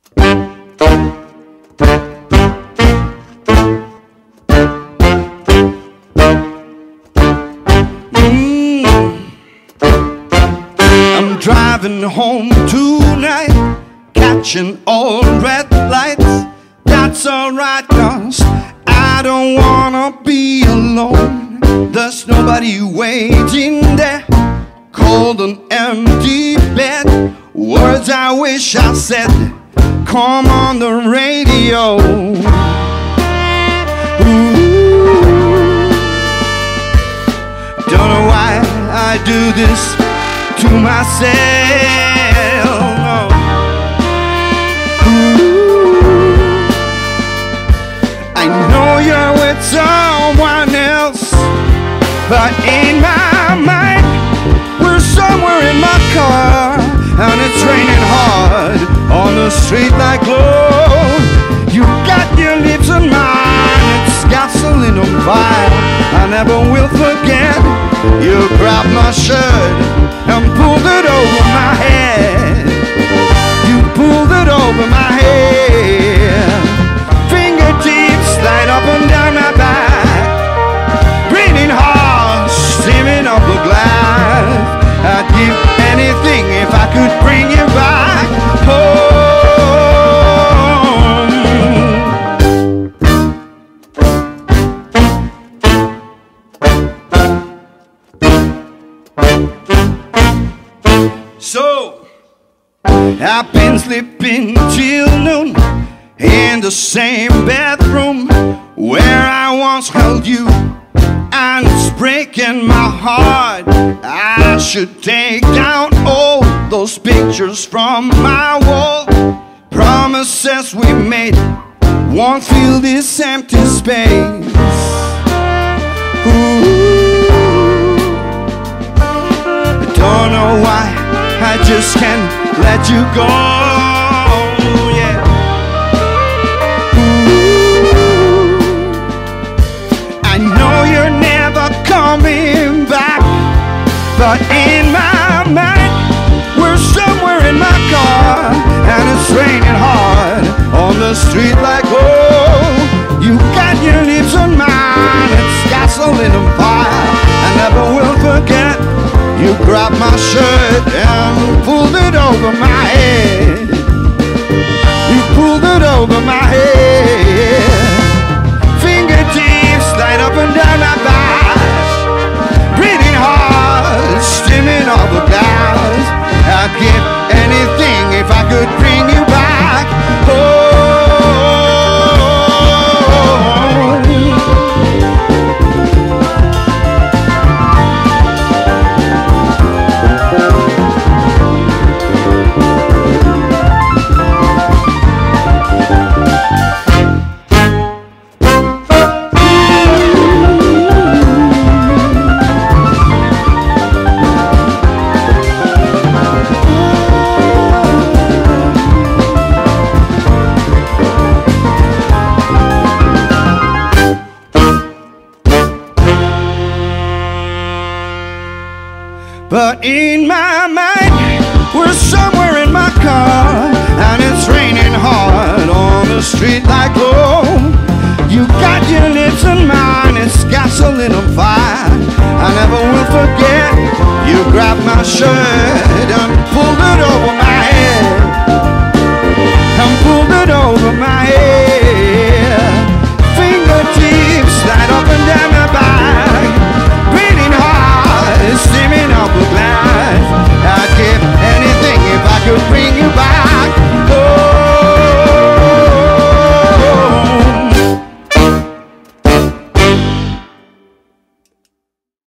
I'm driving home tonight, catching all red lights. That's alright, 'cause I don't wanna be alone. There's nobody waiting there, cold and empty bed. Words I wish I said come on the radio. Ooh. Don't know why I do this to myself. No. Ooh. I know you're with someone else, but in my mind we're somewhere in my car, and it's raining hard on the street like gold. You got your lips on mine, it's gasoline on fire. I never will forget. You grabbed my shirt and pulled it over my head. You pulled it over my head. Fingertips slide up and down my back, breathing hard, steaming up the glass. I'd give anything if I could bring you back home. So I've been sleeping till noon in the same bedroom where I once held you, and it's breaking my heart. I should take down all those pictures from my wall. Promises we made won't fill this empty space. Ooh. I don't know why I just can't let you go. Yeah. Ooh. I know you're never coming back, but in my mind we're somewhere in my car, and it's raining hard on the street like gold. You got your lips on mine, it's gasoline on fire. I never will forget. You grabbed my shirt and pulled it over my head. You pulled it over my head. Fingertips slide up and down my back, breathing hard, steaming off the glass. I'd give anything if I could bring you back home. But in my mind we're somewhere in my car, and it's raining hard on the street like gold. You got your lips on mine, it's gasoline on fire. I never will forget. You grabbed my shirt